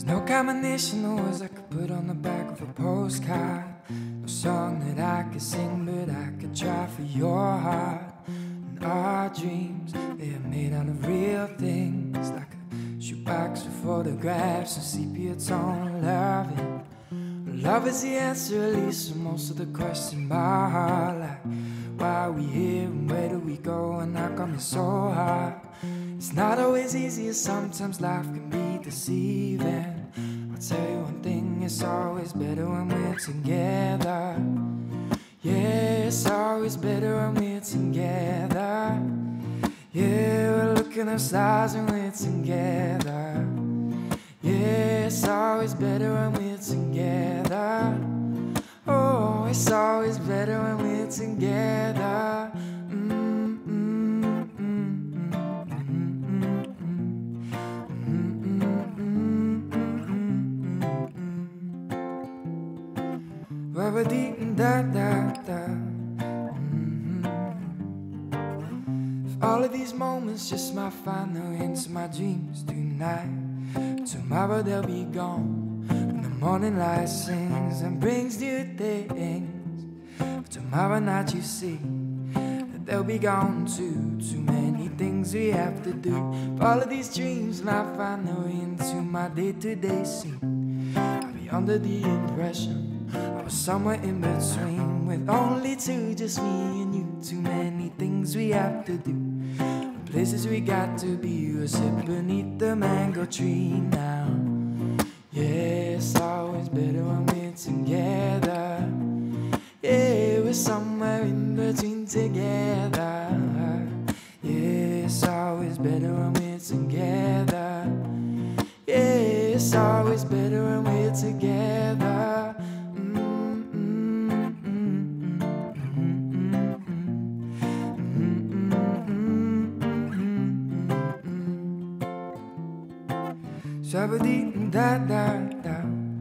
No combination of words I could put on the back of a postcard. No song that I could sing, but I could try for your heart. And our dreams, they are made out of real things, like a shoebox with photographs and sepia tone loving. Love is the answer, at least to most of the questions by heart. Like, why are we here and where do we go, and how come it's so hard? It's not always easy, and sometimes life can be deceiving. I'll tell you one thing, it's always better when we're together. Yeah, it's always better when we're together. Yeah, we're looking at stars when we're together. Yeah, it's always better when we're together. Oh, it's always better when we're together. Da da da. If all of these moments just might find their way into my dreams tonight, tomorrow they'll be gone when the morning light sings and brings new things. But tomorrow night you see that they'll be gone too. Too many things we have to do. If all of these dreams might find their way into my day-to-day scene, I'll be under the impression I was somewhere in between, with only two, just me and you. Too many things we have to do, places we got to be. We'll sit beneath the mango tree now. Yeah, it's always better when we're together. Yeah, we're somewhere in between together. Yeah, it's always better when we're together. Yeah, it's always better when we're together. Shabba-dee da da da.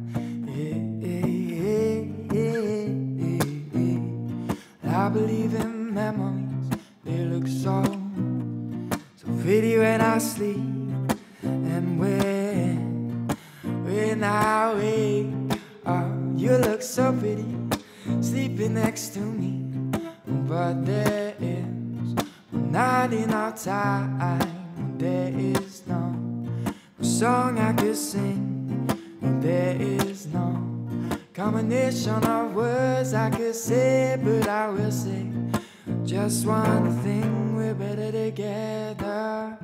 I believe in memories, they look so pretty when I sleep. And when I wake up, you look so pretty, sleeping next to me. But there is not enough time, there is no song I could sing, there is no combination of words I could say, but I will say just one thing: we're better together.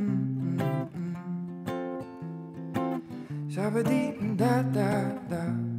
Shabba-dee da da da.